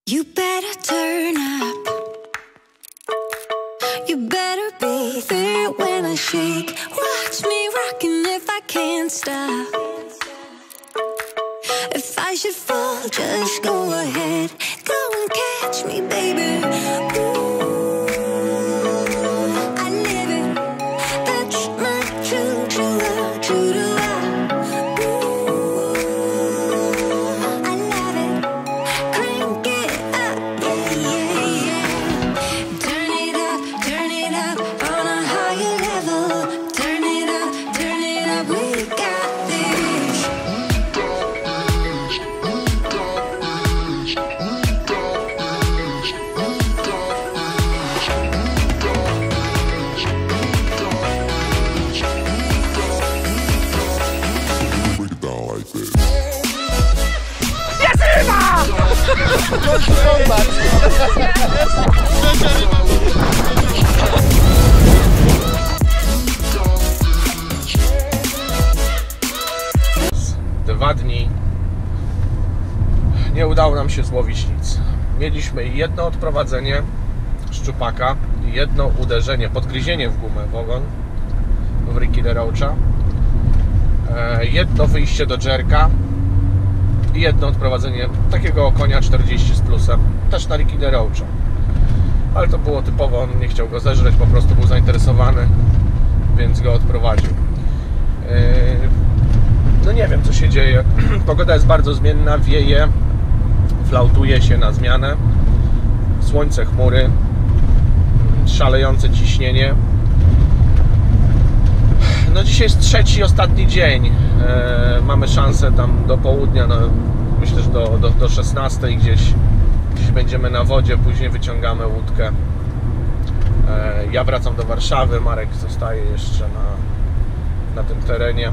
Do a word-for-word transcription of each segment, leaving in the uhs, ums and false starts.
You better turn up. You better be there when I shake. Watch me rocking if I can't stop. If I should fall, just go ahead. Go and catch me, baby. Ooh, I live it. That's my true, true love, true to love. Ooh, I love it. Crank it up, yeah, yeah, yeah. Turn it up, turn it up on a higher level. Turn it up, turn it up, we got this. Dwa dni nie udało nam się złowić nic. Mieliśmy jedno odprowadzenie szczupaka, jedno uderzenie, podgryzienie w gumę, w ogon, w Ricky DeRoacha, jedno wyjście do jerka i jedno odprowadzenie takiego konia czterdzieści z plusem, też na Ricky DeRoacha. Ale to było typowo, on nie chciał go zeżreć, po prostu był zainteresowany, więc go odprowadził. No nie wiem, co się dzieje. Pogoda jest bardzo zmienna, wieje, flautuje się na zmianę. Słońce, chmury, szalejące ciśnienie. No dzisiaj jest trzeci, ostatni dzień. E, mamy szansę tam do południa, no, myślę, że do, do, do szesnastej gdzieś, gdzieś będziemy na wodzie, później wyciągamy łódkę. E, ja wracam do Warszawy, Marek zostaje jeszcze na, na tym terenie.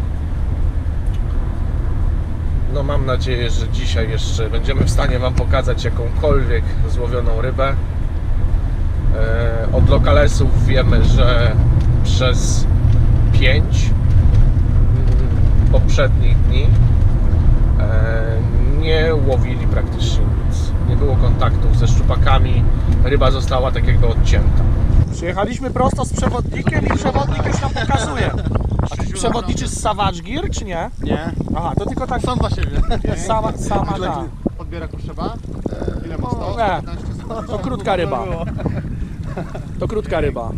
No mam nadzieję, że dzisiaj jeszcze będziemy w stanie Wam pokazać jakąkolwiek złowioną rybę. E, od lokalesów wiemy, że przez pięć poprzednich dni e, nie łowili praktycznie nic. Nie było kontaktów ze szczupakami, ryba została tak jakby odcięta. Przyjechaliśmy prosto z przewodnikiem i przewodnik już nam pokazuje. A ty przewodniczy z Savage Gear, czy nie? Nie. Aha, to tylko tak Sam dla siebie. sama, sama ta. Podbiera kurczeba? Ile ma sto? Nie, to krótka ryba. To krótka ryba.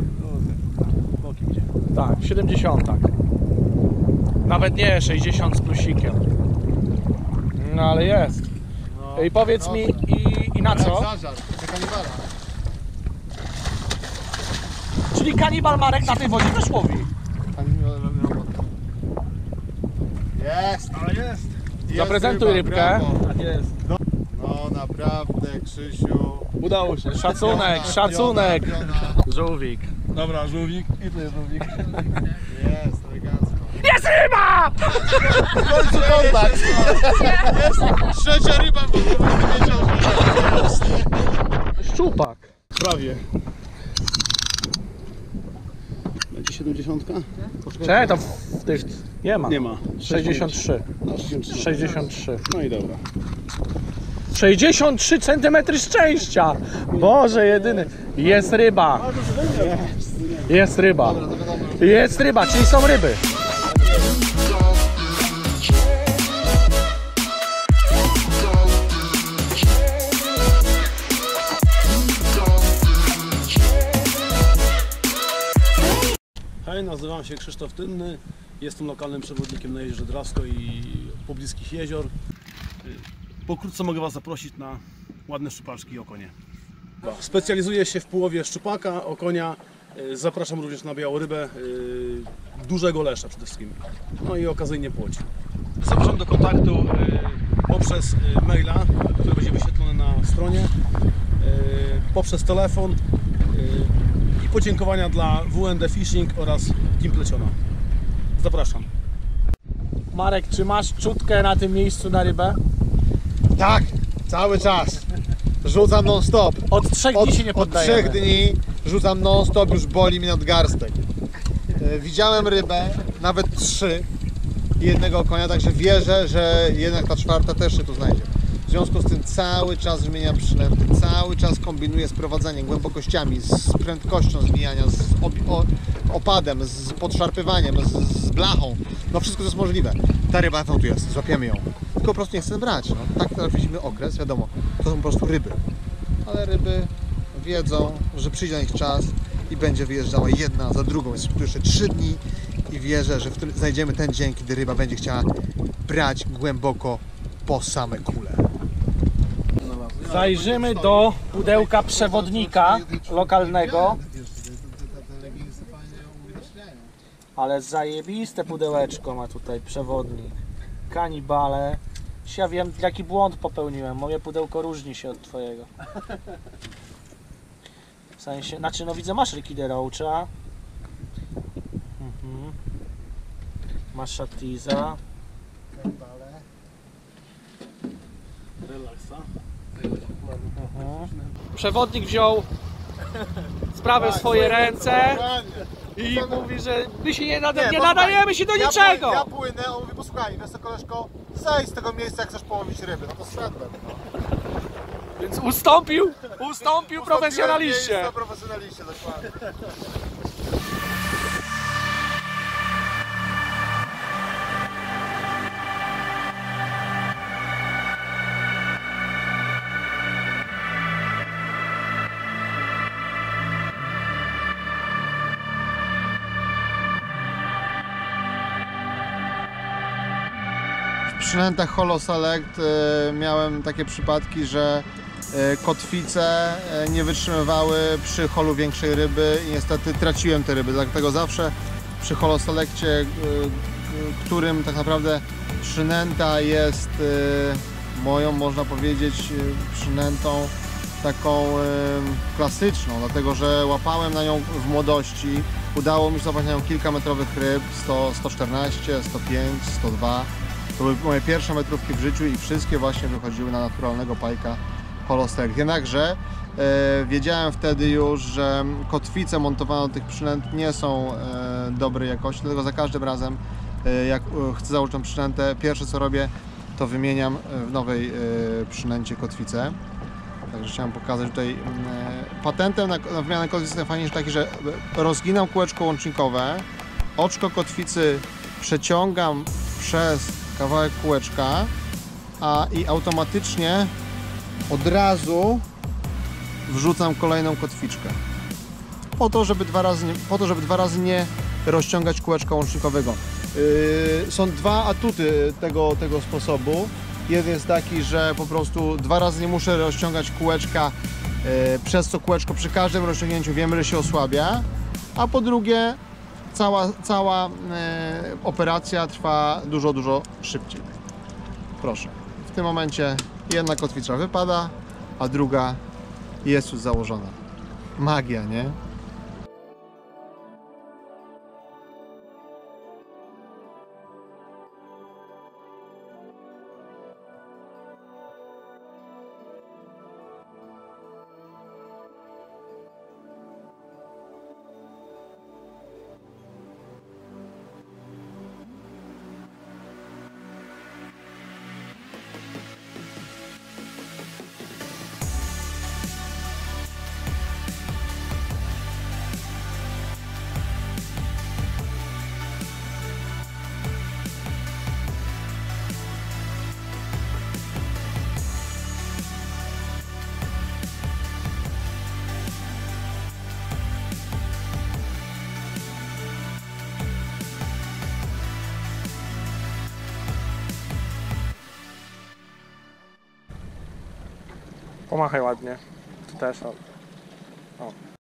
Tak, siedemdziesiąt. Nawet nie, sześćdziesiąt z plusikiem. No ale jest. I powiedz mi, i, i na co? Zażar, to kanibala. Czyli kanibal Marek na tej wodzie też łowi. Kanibal robi robotę. Jest! Ale jest! Jest Zaprezentuj ryba, rybkę. Tak jest. No, no naprawdę, Krzysiu. Udało się. Szacunek, szacunek. Żółwik. Dobra, żółwik. I tu jest żółwik. Jest, elegancko. Jest ryba! W końcu kontakt! Jest trzecia ryba, bo nie wiedział, że jest. Szczupak. Prawie. Będzie siedemdziesiątka? Cze, to w tych nie ma. Nie ma. sześćdziesiąt trzy. No, sześćdziesiąt trzy. sześćdziesiąt trzy. No i dobra. sześćdziesiąt trzy centymetry szczęścia! Boże jedyny. Jest ryba. Jest ryba. Jest ryba, czyli są ryby. Hej, nazywam się Krzysztof Tynny, jestem lokalnym przewodnikiem na Jeziorze Drawsko i pobliskich jezior. Pokrótce mogę Was zaprosić na ładne szczupaczki i okonie. Specjalizuję się w połowie szczupaka, okonia, zapraszam również na białą rybę, dużego lesza przede wszystkim, no i okazyjnie płoci. Zapraszam do kontaktu poprzez maila, który będzie wyświetlony na stronie, poprzez telefon i podziękowania dla W N D Fishing oraz Team Pleciona. Zapraszam. Marek, czy masz czutkę na tym miejscu na rybę? Tak, cały czas. Rzucam non stop. Od trzech dni Od, się nie od poddajemy. trzech dni rzucam non stop, już boli mnie nadgarstek. E, widziałem rybę, nawet trzy i jednego konia, także wierzę, że jednak ta czwarta też się tu znajdzie. W związku z tym cały czas wymieniam przynęty, cały czas kombinuję z prowadzeniem, głębokościami, z prędkością zwijania, z o, opadem, z podszarpywaniem, z, z blachą. No wszystko to jest możliwe. Ta ryba tam tu jest, złapiemy ją. Tylko po prostu nie chcę brać. No. Tak trafiliśmy okres, wiadomo, to są po prostu ryby. Ale ryby wiedzą, że przyjdzie na ich czas i będzie wyjeżdżała jedna za drugą. Jest tu jeszcze trzy dni i wierzę, że w którym znajdziemy ten dzień, kiedy ryba będzie chciała brać głęboko po same kule. Zajrzymy do pudełka przewodnika lokalnego. Ale zajebiste pudełeczko ma tutaj przewodnik. Kanibale. Ja wiem, jaki błąd popełniłem. Moje pudełko różni się od twojego. W sensie, znaczy no widzę, masz Ricky de Roacha. Mhm. Masz Shatiza. Relaksa. Mhm. Przewodnik wziął sprawę w swoje ręce i mówi, że my się nie, nada, nie nadajemy się do ja niczego. Płynę, ja płynę, on mówi, posłuchaj, wiesz co, koleżko, zejdź z tego miejsca, jak chcesz połowić ryby. No to zszedłem. No. Więc ustąpił, ustąpił profesjonaliście. Miejsca, profesjonaliście, dokładnie. W przynętach Holo Select e, miałem takie przypadki, że e, kotwice e, nie wytrzymywały przy holu większej ryby i niestety traciłem te ryby, dlatego zawsze przy Holo Selectie, e, którym tak naprawdę przynęta jest e, moją, można powiedzieć, e, przynętą taką e, klasyczną, dlatego że łapałem na nią w młodości, udało mi się złapać na nią kilka metrowych ryb, sto, sto czternaście, sto pięć, sto dwa. To były moje pierwsze metrówki w życiu i wszystkie właśnie wychodziły na naturalnego pajka Holo Select. Jednakże e, wiedziałem wtedy już, że kotwice montowane do tych przynęt nie są e, dobrej jakości, dlatego za każdym razem e, jak e, chcę założyć tą przynętę, pierwsze co robię, to wymieniam w nowej e, przynęcie kotwicę. Także chciałem pokazać tutaj e, patentem na, na wymianę kotwicy jest fajniejszy taki, że rozginam kółeczko łącznikowe, oczko kotwicy przeciągam przez kawałek kółeczka, a i automatycznie od razu wrzucam kolejną kotwiczkę. Po to, żeby dwa razy nie, po to, żeby dwa razy nie rozciągać kółeczka łącznikowego. Yy, są dwa atuty tego, tego sposobu. Jeden jest taki, że po prostu dwa razy nie muszę rozciągać kółeczka, yy, przez co kółeczko przy każdym rozciągnięciu wiemy, że się osłabia, a po drugie Cała, cała e, operacja trwa dużo, dużo szybciej. Proszę. W tym momencie jedna kotwica wypada, a druga jest już założona. Magia, nie? Pomachaj ładnie. Ty też. O.